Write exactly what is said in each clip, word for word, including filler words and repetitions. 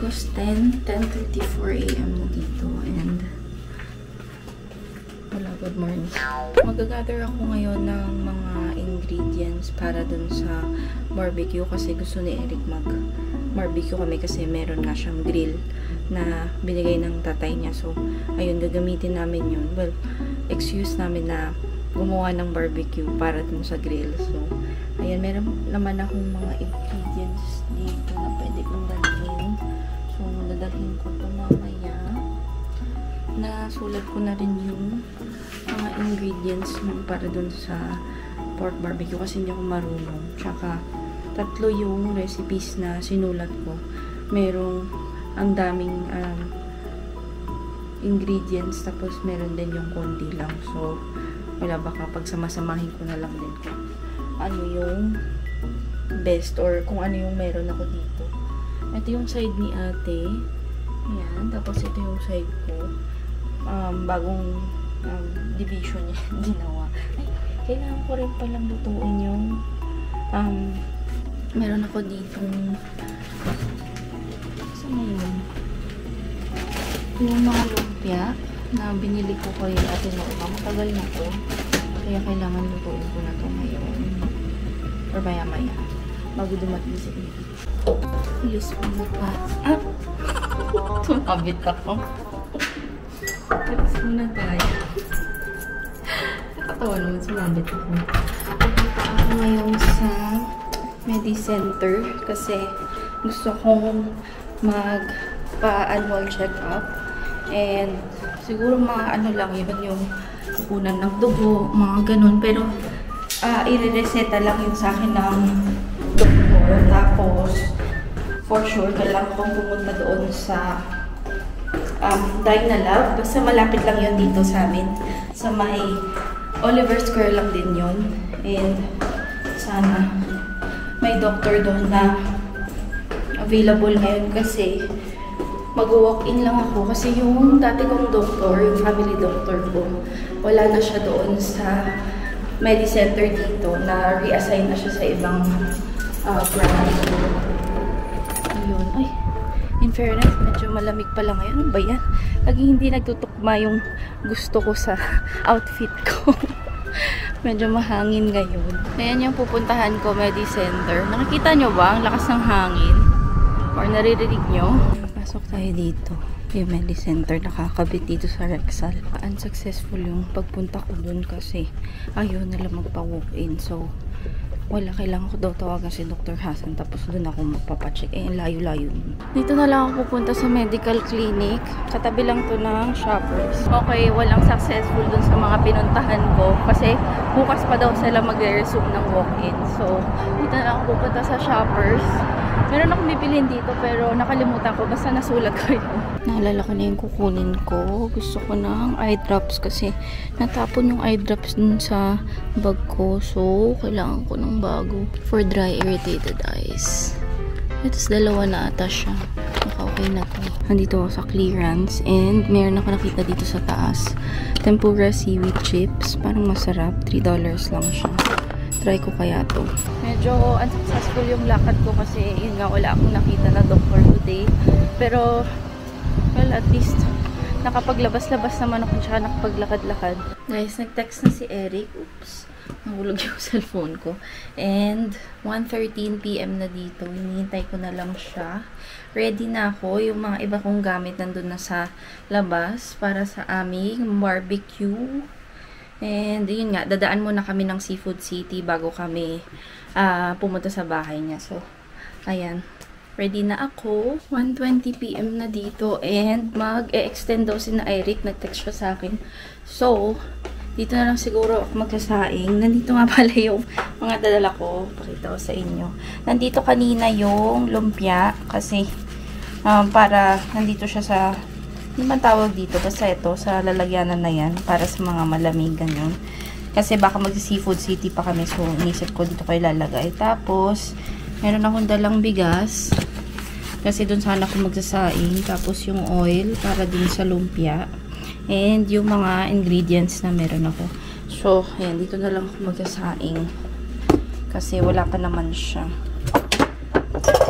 August ten, ten thirty-four a m na dito. And wala, good morning. Magagather ako ngayon ng mga ingredients para dun sa barbecue kasi gusto ni Eric mag barbecue kami kasi meron nga siyang grill na binigay ng tatay niya. So, ayun, gagamitin namin yun. Well, excuse namin na gumawa ng barbecue para dun sa grill. So, ayun, meron naman akong mga ingredients dito na pwede kong dalhin. So, dadalhin ko ito mamaya. Nasulat ko na rin yung mga ingredients para dun sa pork barbecue kasi hindi ako marunong. Tsaka, tatlo yung recipes na sinulat ko. Merong ang daming um, ingredients, tapos meron din yung konti lang. So, wala, baka pagsamasamahin ko na lang din ko ano yung best or kung ano yung meron ako dito. Ito yung side ni ate. Ayan. Tapos ito yung side ko. Um, bagong um, division niya ginawa. Ay, kailangan ko rin palang lutuin yung um, meron ako ditong saan na yun? Yung mga lumpia na binili ko kay ate Norma. Matagal na to. Kaya kailangan lutuin ko na to ngayon. Or maya maya. Bago dumating si Eli'S. Eli'S mo pa. Ah! Tumabit ako. Eli'S muna tayo. Nakatawa naman, sumabit ako. Pupunta ako ngayon sa Medicenter kasi gusto kong magpa-annual check-up. And siguro mga ano lang yun, yung kukunan ng dugo, mga ganun. Pero uh, i-reseta lang yun sa akin ng doktor. Tapos for sure, kailangan kong pumunta doon sa um, Dynalab. Basta malapit lang yun dito sa amin. Sa may Oliver Square lang din yun. And sana may doctor doon na available ngayon kasi mag-walk-in lang ako kasi yung dati kong doktor, yung family doctor ko, wala na siya doon sa Medicenter dito, na reassign na siya sa ibang uh, branch. Ayun. Ay, in fairness, medyo malamig pala ngayon. Ano ba yan? Laging hindi nagtutukma yung gusto ko sa outfit ko. Medyo mahangin ngayon. Ayan yung pupuntahan ko, Medicenter. Nakikita nyo ba ang lakas ng hangin? Or naririnig nyo? Pasok tayo dito. Yung Medicenter, nakakabit dito sa Rexall. Unsuccessful yung pagpunta ko dun kasi ayaw nila magpa-walk-in. So, wala, kailangan ko daw tawagan si Doctor Hassan tapos dun ako magpapacheck. Eh, layo-layo. Dito na lang ako pupunta sa medical clinic. Katabi lang to ng Shoppers. Okay, walang successful dun sa mga pinuntahan ko kasi bukas pa daw sila magre-resume ng walk-in. So, dito na lang ako pupunta sa Shoppers. Meron akong bibilhin dito pero nakalimutan ko. Basta nasulat ko yun. Naalala ko na yung kukunin ko. Gusto ko ng eye drops kasi natapon yung eye drops dun sa bag ko. So, kailangan ko ng bago. For dry irritated eyes. Ito's dalawa na ata siya. Baka okay na to. Nandito ako sa clearance. And meron ako nakita dito sa taas. Tempura seaweed chips. Parang masarap. three dollars lang siya. Try ko kaya to. Medyo unsuccessful yung lakad ko kasi yun nga, wala akong nakita na doctor today. Pero, well, at least nakapaglabas-labas naman ako tsaka nakapaglakad-lakad. Guys, nag-text na si Eric. Oops. Nahulog yung cellphone ko. And, one thirteen p m na dito. Hinihintay ko na lang siya. Ready na ako. Yung mga iba kong gamit nandun na sa labas para sa aming barbecue. And, yun nga, dadaan muna kami ng Seafood City bago kami uh, pumunta sa bahay niya. So, ayan. Ready na ako. one twenty p m na dito. And, mag-e-extend daw si na Eric. Nag-text siya sa akin. So, dito na lang siguro ako magsasaing. Nandito nga pala yung mga dadala ko. Pakita ko sa inyo. Nandito kanina yung lumpia. Kasi, um, para nandito siya sa... Hindi man tawag dito, basta ito, sa lalagyanan na yan, para sa mga malamig, ganyan. Kasi baka mag-Seafood City pa kami, so inisip ko dito kayo lalagay. Tapos, meron akong dalang bigas, kasi dun sana ako magsasaing. Tapos yung oil, para din sa lumpia. And yung mga ingredients na meron ako. So, ayan, dito na lang ako magsasaing. Kasi wala pa naman siya.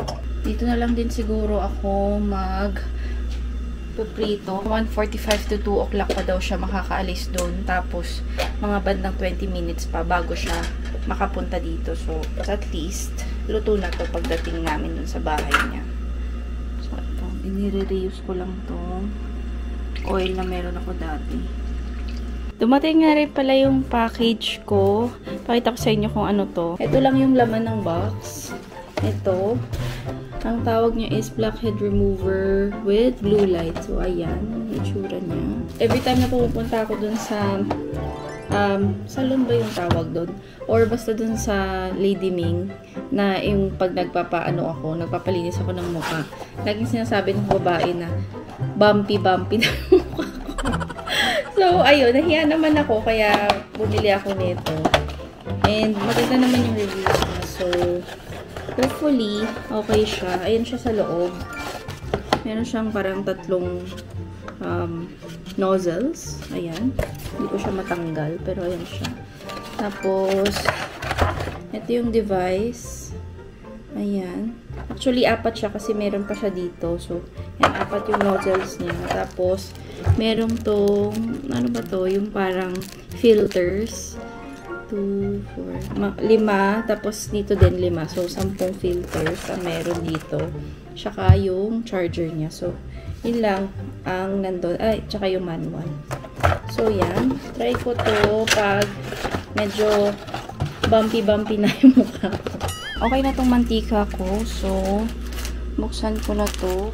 Dito na lang din siguro ako mag puprito. one forty-five to two o'clock pa daw siya makakaalis doon. Tapos, mga bandang twenty minutes pa bago siya makapunta dito. So, at least, luto na to pagdating namin dun sa bahay niya. So, ito. Inire-reuse ko lang to oil na meron ako dati. Dumating nga rin pala yung package ko. Pakita ko sa inyo kung ano to. Ito lang yung laman ng box. Ito. Ang tawag niya is blackhead remover with blue light. So, ayan. Yung itsura niya. Every time na pupunta ako dun sa um, salon ba yung tawag dun? Or basta dun sa Lady Ming na yung pag nagpapaano ako, nagpapalinis ako ng mukha. Laging sinasabi ng babae na bumpy-bumpy na yung mukha ko. So, ayun. Nahiya naman ako kaya bumili ako nito. And maganda naman yung reviews niya. So, hopefully, okay siya. Ayan siya sa loob. Meron siyang parang tatlong um, nozzles. Ayan. Hindi ko siya matanggal. Pero ayan siya. Tapos, ito yung device. Ayan. Actually, apat siya kasi meron pa siya dito. So, yan, apat yung nozzles niya. Tapos, meron tong, ano ba to? Yung parang filters. two, four, lima, tapos dito din lima. So, sampung filters ang meron dito. Tsaka yung charger niya. So, yun lang ang nandun. Ay, tsaka yung manual. So, yan. Try ko to pag medyo bumpy-bumpy na yung mukha ko. Okay na tong mantika ko. So, buksan ko na to.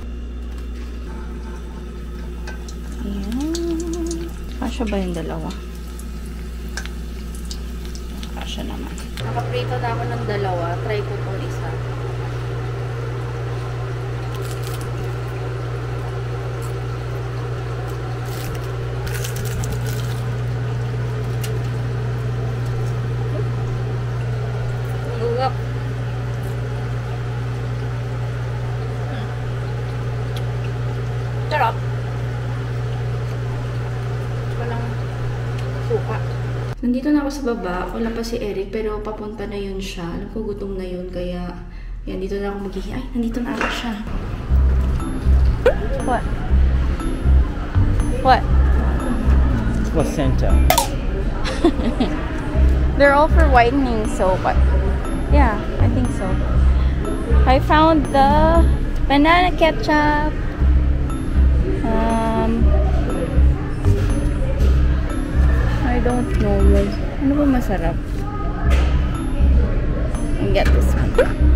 Ayan. Kasya ba yung dalawa? Siya naman. Nakaprito na ako ng dalawa. Try ko itong isa. Lugap. Hmm. Sarap. Walang suka. Nandito na ako sa baba. Wala pa si Eric, pero papunta na yun siya. Alam ko, gutom na yun. Kaya, yan, dito na ako maghihi. Ay, nandito na ako siya. What? What? Placenta. They're all for whitening, so, but, yeah, I think so. I found the banana ketchup. Um... I don't know. Ano ba masarap? I'll get this one.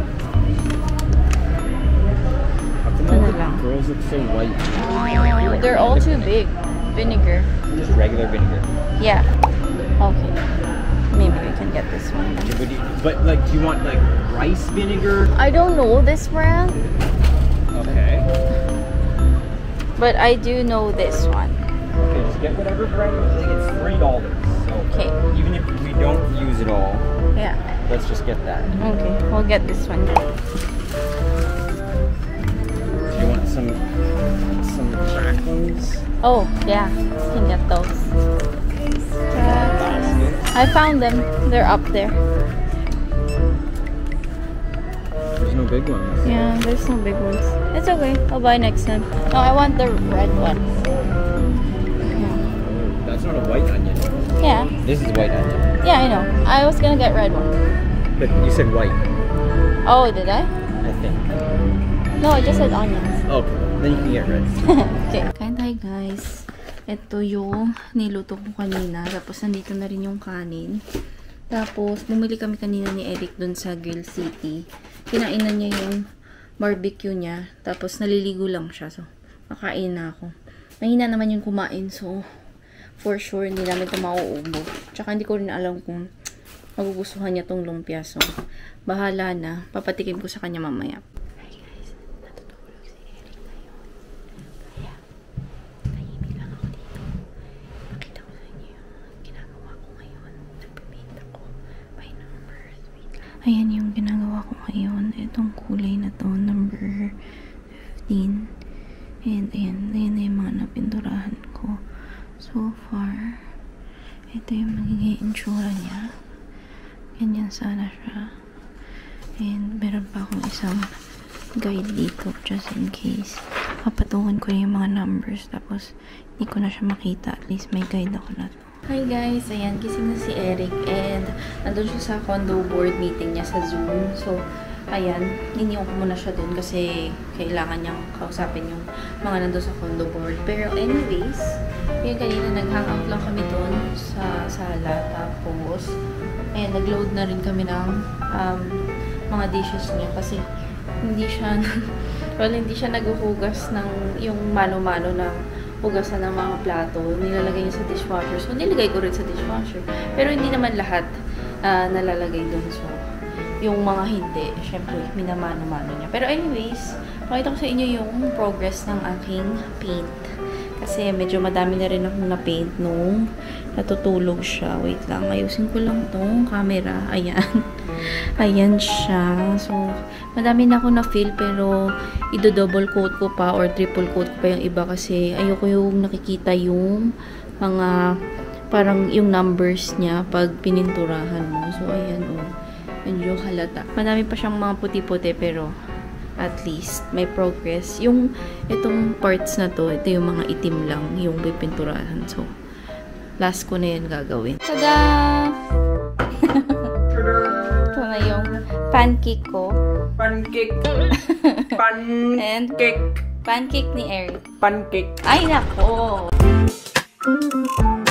Ano lang? Girls look so white. Uh, they're all too big. Vinegar. Just regular vinegar. Yeah. Okay. Maybe we can get this one. But, but like, do you want like rice vinegar? I don't know this brand. Okay. But I do know this one. Okay, just get whatever brand you think. It's three dollars. So okay. Even if we don't use it all, yeah. Let's just get that. Okay, we'll get this one. Do you want some some crack ones? Oh yeah, you can get those. Uh, I found them. They're up there. There's no big ones. Yeah, there's no big ones. It's okay. I'll buy next time. No, I want the red one. That's not a white onion. Yeah. This is white onion. Yeah, I know. I was gonna get red one. But you said white. Oh, did I? I think. No, I just said onions. Okay, then you can get red. Okay. Kain tayo, guys. Ito yung niluto ko kanina. Tapos, nandito na rin yung kanin. Tapos, bumili kami kanina ni Eric dun sa Grill City. Kinainan niya yung barbecue niya. Tapos, naliligo lang siya. So, makain na ako. Mahina naman yung kumain. So, for sure, hindi namin ito mauubos. Tsaka hindi ko rin alam kung magugustuhan niya tong lumpia. So, bahala na. Papatikim ko sa kanya mamaya. Hi guys, natutulog si Eric ngayon. Kaya, tahimik lang ako dito. Nakita ko sa inyo yung ginagawa ko ngayon. Nagpipint ako by numbers. Ayan yung ginagawa ko ngayon. Itong kulay na to, number fifteen. And ayan, ayan na yung mga napinturahan ko. So far, ito yung magiging itsura niya. Ganyan sana siya. And meron pa akong isang guide dito just in case. Papatungan ko yung mga numbers tapos hindi ko na siya makita. At least may guide ako na to. Hi guys! Ayan, gising na si Eric and nandun siya sa condo board meeting niya sa Zoom. So, ayan, niniwan ko muna siya dun kasi kailangan niyang kausapin yung mga nandun sa condo board. Pero anyways, yun kanina nag-hangout lang kami dun sa sala. Tapos, ayan, nag-load na rin kami ng um, mga dishes niya kasi hindi siya, well, hindi siya naghuhugas ng yung mano-mano na hugasan ng mga plato. Nilalagay niya sa dishwasher. So, nilagay ko rin sa dishwasher. Pero hindi naman lahat uh, nalalagay dun. So, yung mga hindi, syempre, minamano-mano niya. Pero anyways, pakita ko sa inyo yung progress ng aking paint. Kasi medyo madami na rin akong na-paint nung natutulog siya. Wait lang, ayusin ko lang tong camera. Ayan. Ayan siya. So, madami na ako na-fill pero ido-double coat ko pa or triple coat ko pa yung iba kasi ayoko yung nakikita yung mga parang yung numbers niya pag pininturahan mo. So, ayan o. Oh. Medyo halata. Madami pa siyang mga puti-puti pero at least may progress. Yung itong parts na to, ito yung mga itim lang yung pipinturahan. So, last ko na yan gagawin. Tada! Ito na yung pancake ko. Pancake. Pancake. And pancake ni Eric. Pancake. Ay, nako!